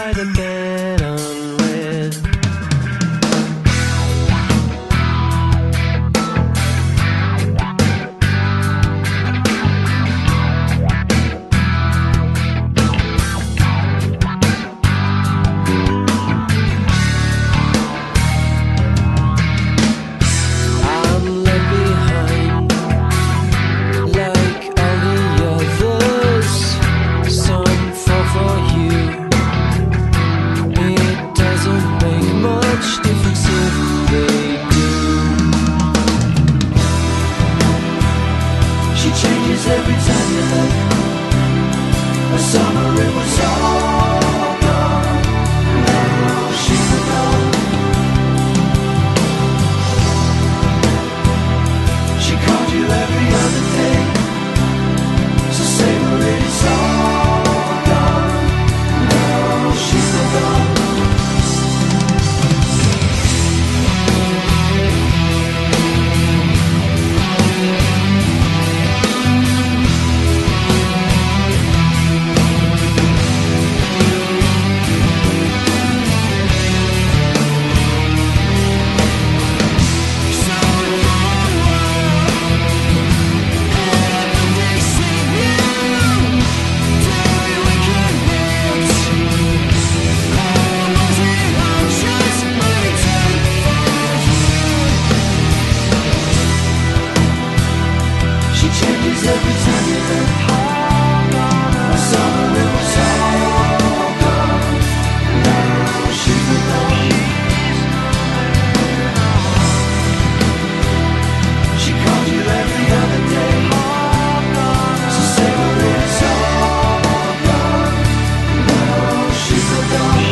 by the bed unread. Every time you look, a summer it was all gone. Now she's gone. She called you every other day, so savor it, it's all gone. Now she's gone. Every time you look, my summer it was all gone. Now she's gone. She called you every other day, so savor it, it's all gone. Now she's gone.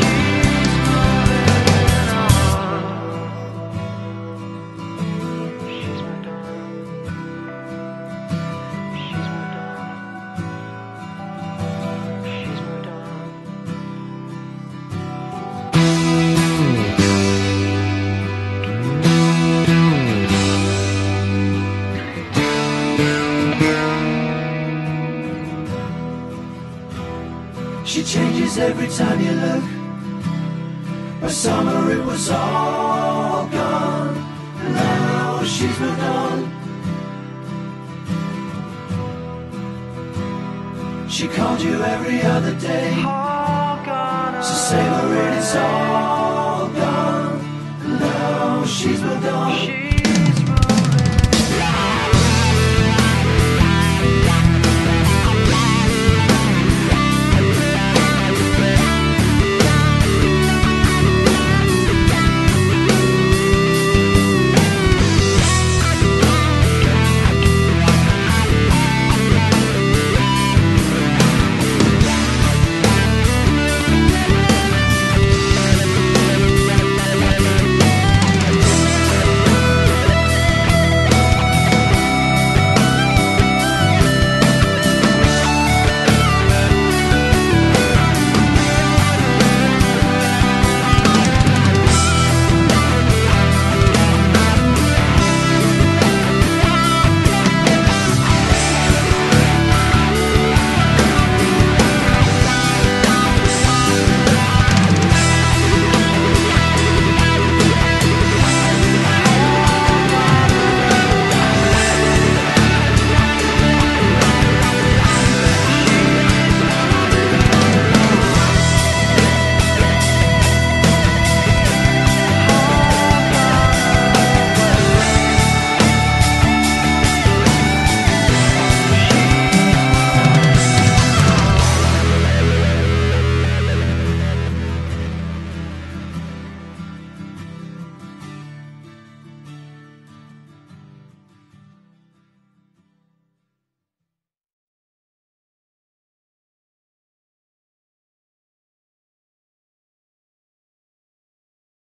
She changes every time you look. By summer it was all gone. Now she's moved on. She called you every other day, so savor it, it's all gone. Now she's moved on.